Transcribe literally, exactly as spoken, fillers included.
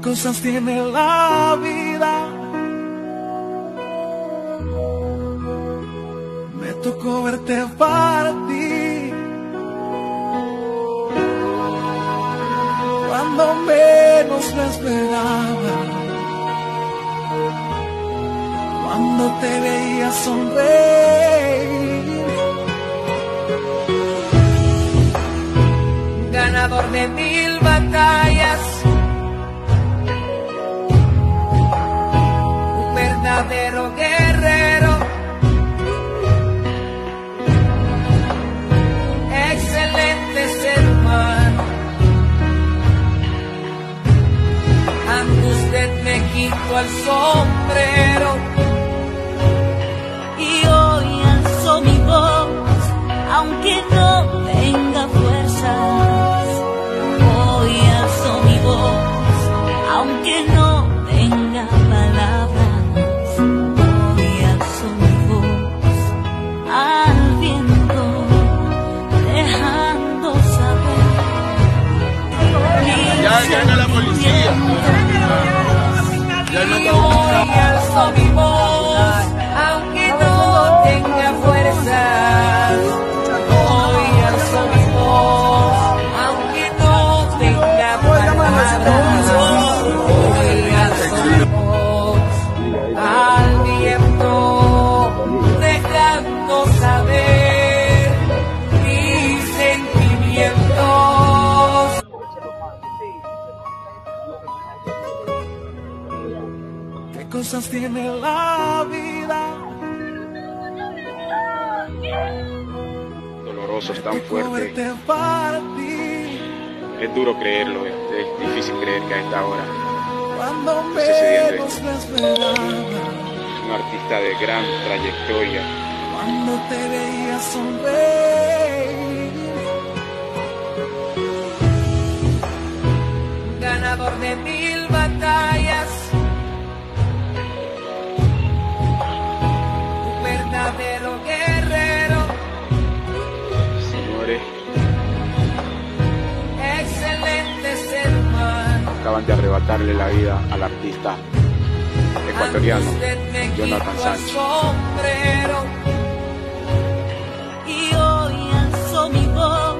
cosas tiene la vida. Me tocó verte partir cuando menos lo esperaba, cuando te veía sonreír. Ganador de mil batallas, un verdadero guerrero, excelente ser humano. Ante usted me quito el sombrero y hoy alzo mi voz, aunque no tenga fuerzas. Hoy alzo mi voz, aunque no tenga palabras. Hoy alzo mi voz al viento, dejando saber. Ya llega la policía. Ya no Hoy alzo mi voz, aunque no tenga fuerzas. Hoy alzo mi voz, aunque no tenga palabras. Hoy alzo mi voz al viento, dejando saber mis sentimientos. ¿Qué cosas tiene la vida? Dolorosos, tan fuerte. Verte partir Es duro creerlo, es, es difícil creer que a esta hora cuando esté sucediendo menos esto. lo esperaba, Un artista de gran trayectoria, cuando te veía sonreír. Ganador de mil batallas, un verdadero guerrero, señores, excelente ser humano. acaban de arrebatarle la vida al artista ecuatoriano Ante usted me Jonathan quito el Sánchez. sombrero